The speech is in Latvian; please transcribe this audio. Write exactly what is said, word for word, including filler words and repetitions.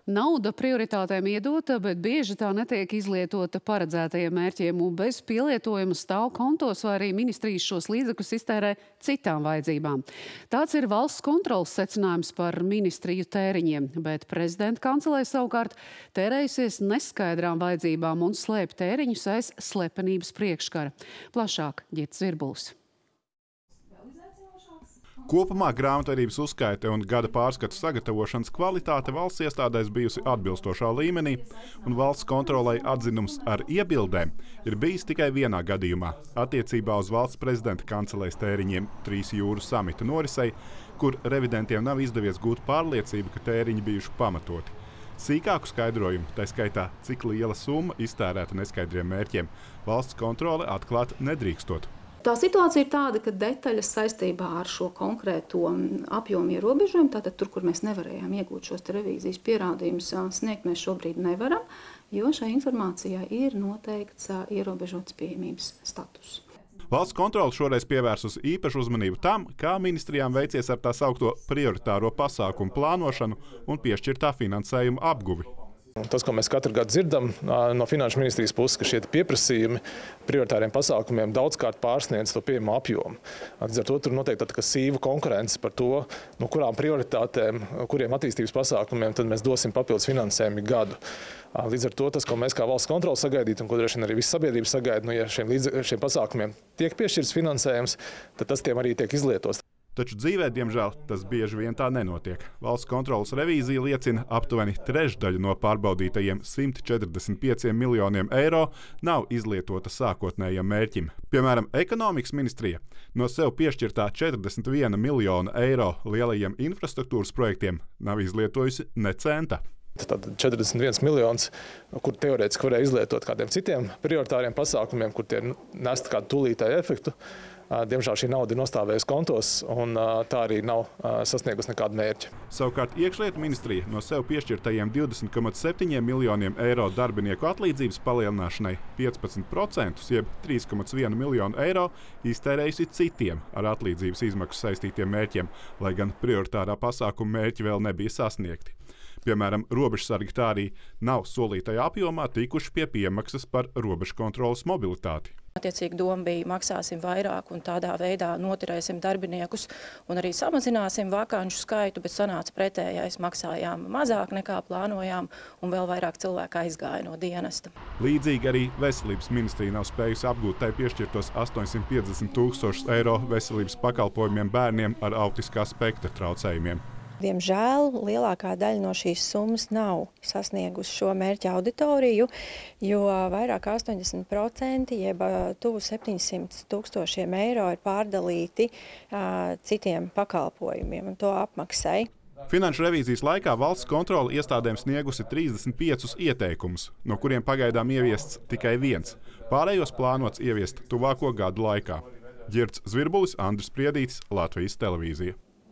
Nauda prioritātēm iedota, bet bieži tā netiek izlietota paredzētajiem mērķiem un bez pielietojuma stāv kontos vai arī ministrijas šos līdzekļus iztērē citām vajadzībām. Tāds ir valsts kontrolas secinājums par ministriju tēriņiem, bet prezidenta kancelei savukārt tērējusies neskaidrām vajadzībām un slēp tēriņus aiz slepenības priekškara. Plašāk Ģits Zvirbulis. Kopumā grāmatvedības uzskaite un gada pārskatu sagatavošanas kvalitāte valsts iestādēs bijusi atbilstošā līmenī, un valsts kontrolei atzinums ar iebildēm ir bijis tikai vienā gadījumā – attiecībā uz valsts prezidenta kancelejas tēriņiem Trīs jūru samita norisei, kur revidentiem nav izdevies gūt pārliecību, ka tēriņi bijuši pamatoti. Sīkāku skaidrojumu, tā skaitā, cik liela summa iztērēta neskaidriem mērķiem, valsts kontrole atklāt nedrīkstot. Tā situācija ir tāda, ka detaļas saistībā ar šo konkrēto apjomu ierobežojumu, tātad tur, kur mēs nevarējām iegūt šos revīzijas pierādījumus, sniegt mēs šobrīd nevaram, jo šai informācijai ir noteikts ierobežots pieejamības status. Valsts kontrole šoreiz pievērsusi īpašu uzmanību tam, kā ministrijām veicies ar tā saukto prioritāro pasākumu plānošanu un piešķirtā finansējuma apguvi. Tas, ko mēs katru gadu dzirdam no Finanšu ministrijas puses, ka šie pieprasījumi prioritāriem pasākumiem daudzkārt pārsniedz to pieejamo apjomu. Līdz ar to tur noteikti tāda sīva konkurence par to, no kurām prioritātēm, kuriem attīstības pasākumiem tad mēs dosim papildus finansējumu gadu. Līdz ar to tas, ko mēs kā valsts kontrole sagaidītu un ko droši vien arī visa sabiedrība sagaida, nu, ja šiem, līdz, šiem pasākumiem tiek piešķirts finansējums, tad tas tiem arī tiek izlietots. Taču dzīvē, diemžēl, tas bieži vien tā nenotiek. Valsts kontrolas revīzija liecina, aptuveni trešdaļa no pārbaudītajiem simt četrdesmit pieciem miljoniem eiro nav izlietota sākotnējam mērķim. Piemēram, ekonomikas ministrija no sev piešķirtā četrdesmit viena miljona eiro lielajiem infrastruktūras projektiem nav izlietojusi ne centa. Tad četrdesmit viens miljonus, kur teorētiski varēja izlietot kādiem citiem prioritāriem pasākumiem, kur tie nest kādu tūlītēju efektu. Diemžēl šī nauda ir nostāvējusi kontos, un tā arī nav sasniegusi nekādu mērķi. Savukārt iekšlietu ministrija no sev piešķirtajiem divdesmit komats septiņiem miljoniem eiro darbinieku atlīdzības palielināšanai piecpadsmit procentus, jeb trīs komats vienu miljonu eiro, iztērējusi citiem ar atlīdzības izmaksu saistītiem mērķiem, lai gan prioritārā pasākuma mērķi vēl nebija sasniegti. Piemēram, robežsargi tā arī nav solītajā apjomā tikuši pie piemaksas par robežu kontrolas mobilitāti. Attiecīgi doma bija maksāsim vairāk un tādā veidā noturēsim darbiniekus un arī samazināsim vakanšu skaitu, bet sanāca pretējais, maksājām mazāk nekā plānojām un vēl vairāk cilvēku aizgāja no dienesta. Līdzīgi arī veselības ministrija nav spējusi apgūt tai piešķirtos astoņsimt piecdesmit tūkstošus eiro veselības pakalpojumiem bērniem ar autiskā spektra traucējumiem. Diemžēl lielākā daļa no šīs summas nav sasniegusi šo mērķa auditoriju, jo vairāk kā astoņdesmit procenti, jeb tuvu septiņsimt tūkstošiem eiro ir pārdalīti uh, citiem pakalpojumiem un to apmaksai. Finanšu revīzijas laikā valsts kontrole iestādēm sniegusi trīsdesmit piecus ieteikumus, no kuriem pagaidām ieviests tikai viens. Pārējos plānots ieviest tuvāko gadu laikā. Ģirds Zvirbulis, Andris Priedītis, Latvijas televīzija.